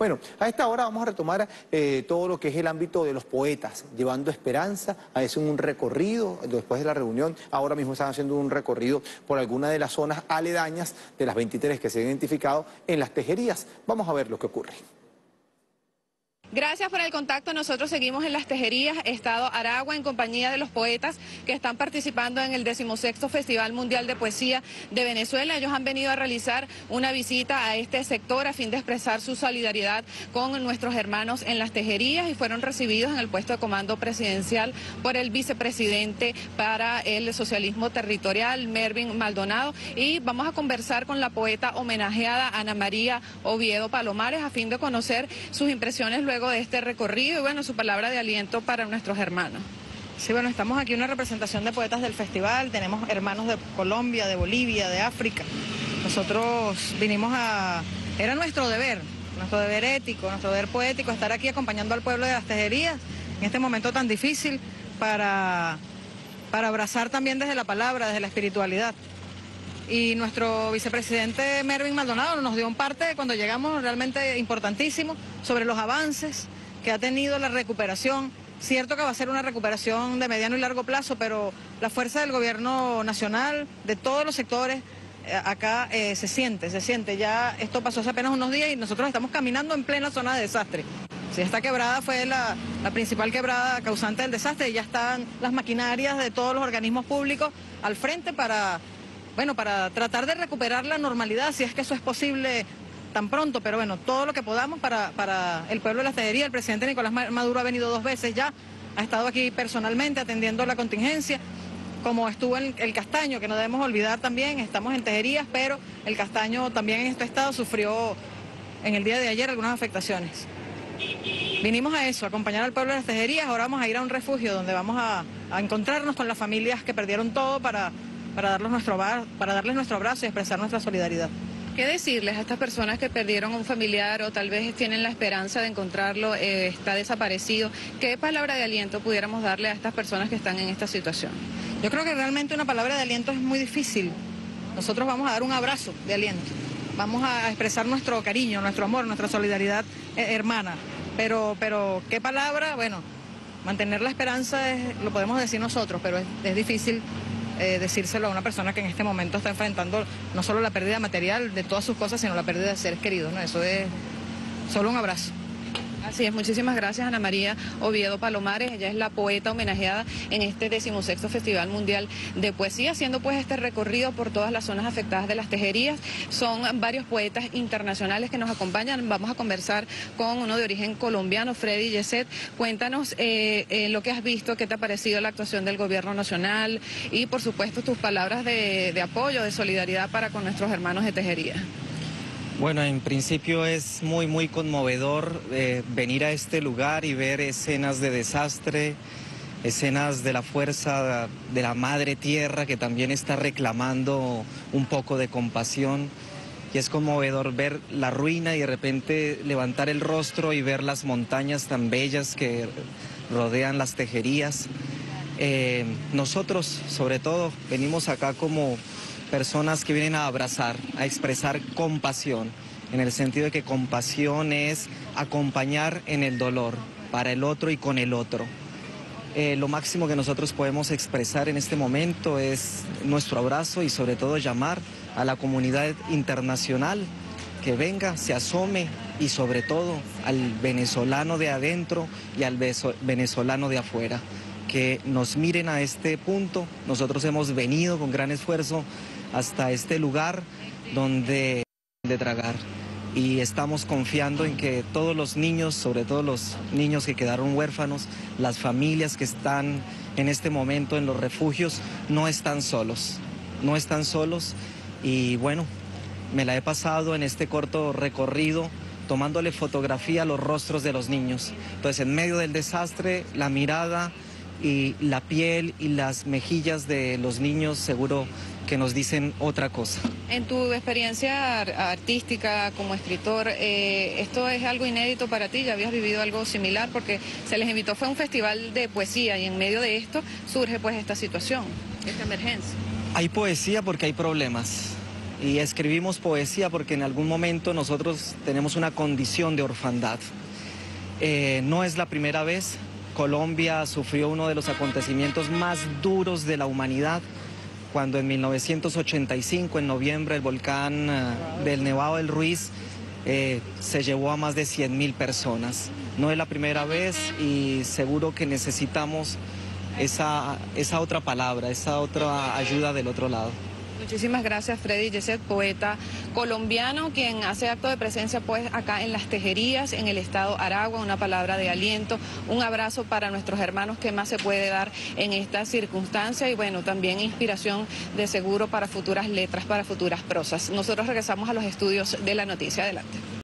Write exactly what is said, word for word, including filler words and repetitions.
Bueno, a esta hora vamos a retomar eh, todo lo que es el ámbito de los poetas, llevando esperanza, haciendo un recorrido después de la reunión. Ahora mismo están haciendo un recorrido por alguna de las zonas aledañas de las veintitrés que se han identificado en las tejerías. Vamos a ver lo que ocurre. Gracias por el contacto. Nosotros seguimos en Las Tejerías, Estado Aragua, en compañía de los poetas que están participando en el decimosexto Festival Mundial de Poesía de Venezuela. Ellos han venido a realizar una visita a este sector a fin de expresar su solidaridad con nuestros hermanos en Las Tejerías y fueron recibidos en el puesto de comando presidencial por el vicepresidente para el socialismo territorial, Mervin Maldonado. Y vamos a conversar con la poeta homenajeada Ana María Oviedo Palomares a fin de conocer sus impresiones luego de este recorrido y bueno, su palabra de aliento para nuestros hermanos. Sí, bueno, estamos aquí en una representación de poetas del festival, tenemos hermanos de Colombia, de Bolivia, de África. Nosotros vinimos a... era nuestro deber, nuestro deber ético, nuestro deber poético, estar aquí acompañando al pueblo de Las Tejerías en este momento tan difícil para, para abrazar también desde la palabra, desde la espiritualidad. Y nuestro vicepresidente Mervin Maldonado nos dio un parte cuando llegamos realmente importantísimo sobre los avances que ha tenido la recuperación. Cierto que va a ser una recuperación de mediano y largo plazo, pero la fuerza del gobierno nacional, de todos los sectores, eh, acá eh, se siente, se siente. Ya esto pasó hace apenas unos días y nosotros estamos caminando en plena zona de desastre. Si esta quebrada fue la, la principal quebrada causante del desastre, y ya están las maquinarias de todos los organismos públicos al frente para... bueno, para tratar de recuperar la normalidad, si es que eso es posible tan pronto, pero bueno, todo lo que podamos para, para el pueblo de Las Tejerías. El presidente Nicolás Maduro ha venido dos veces ya, ha estado aquí personalmente atendiendo la contingencia, como estuvo en el Castaño, que no debemos olvidar también, estamos en Tejerías, pero el Castaño también en este estado sufrió en el día de ayer algunas afectaciones. Vinimos a eso, a acompañar al pueblo de Las Tejerías. Ahora vamos a ir a un refugio donde vamos a, a encontrarnos con las familias que perdieron todo para... Para darles, nuestro, para darles nuestro abrazo y expresar nuestra solidaridad. ¿Qué decirles a estas personas que perdieron a un familiar o tal vez tienen la esperanza de encontrarlo, eh, está desaparecido? ¿Qué palabra de aliento pudiéramos darle a estas personas que están en esta situación? Yo creo que realmente una palabra de aliento es muy difícil. Nosotros vamos a dar un abrazo de aliento. Vamos a expresar nuestro cariño, nuestro amor, nuestra solidaridad eh, hermana. Pero, pero, ¿qué palabra? Bueno, mantener la esperanza es, lo podemos decir nosotros, pero es, es difícil Eh, decírselo a una persona que en este momento está enfrentando no solo la pérdida material de todas sus cosas, sino la pérdida de seres queridos, ¿no? Eso es solo un abrazo. Así es, muchísimas gracias Ana María Oviedo Palomares. Ella es la poeta homenajeada en este decimosexto Festival Mundial de Poesía, haciendo pues este recorrido por todas las zonas afectadas de Las Tejerías. Son varios poetas internacionales que nos acompañan. Vamos a conversar con uno de origen colombiano, Freddy Yeset. Cuéntanos eh, eh, lo que has visto, qué te ha parecido la actuación del gobierno nacional y por supuesto tus palabras de, de apoyo, de solidaridad para con nuestros hermanos de Tejerías. Bueno, en principio es muy, muy conmovedor eh, venir a este lugar y ver escenas de desastre, escenas de la fuerza de la madre tierra que también está reclamando un poco de compasión. Y es conmovedor ver la ruina y de repente levantar el rostro y ver las montañas tan bellas que rodean Las Tejerías. Eh, nosotros, sobre todo, venimos acá como personas que vienen a abrazar, a expresar compasión, en el sentido de que compasión es acompañar en el dolor, para el otro y con el otro. Eh, lo máximo que nosotros podemos expresar en este momento es nuestro abrazo y sobre todo llamar a la comunidad internacional que venga, se asome y sobre todo al venezolano de adentro y al venezolano de afuera, que nos miren a este punto. Nosotros hemos venido con gran esfuerzo hasta este lugar donde de tragar y estamos confiando en que todos los niños, sobre todo los niños que quedaron huérfanos, las familias que están en este momento en los refugios, no están solos, no están solos y bueno, me la he pasado en este corto recorrido tomándole fotografía a los rostros de los niños. Entonces, en medio del desastre, la mirada y la piel y las mejillas de los niños seguro que nos dicen otra cosa. En tu experiencia artística como escritor, eh, ¿esto es algo inédito para ti? ¿Ya habías vivido algo similar? Porque se les invitó, fue un festival de poesía y en medio de esto surge pues esta situación, esta emergencia. Hay poesía porque hay problemas y escribimos poesía porque en algún momento nosotros tenemos una condición de orfandad. Eh, no es la primera vez. Colombia sufrió uno de los acontecimientos más duros de la humanidad, cuando en mil novecientos ochenta y cinco, en noviembre, el volcán uh, del Nevado del Ruiz eh, se llevó a más de cien mil personas. No es la primera vez y seguro que necesitamos esa, esa otra palabra, esa otra ayuda del otro lado. Muchísimas gracias, Freddy Yeset, poeta colombiano, quien hace acto de presencia pues acá en Las Tejerías, en el estado Aragua. Una palabra de aliento, un abrazo para nuestros hermanos, que más se puede dar en esta circunstancia, y bueno, también inspiración de seguro para futuras letras, para futuras prosas. Nosotros regresamos a los estudios de La Noticia. Adelante.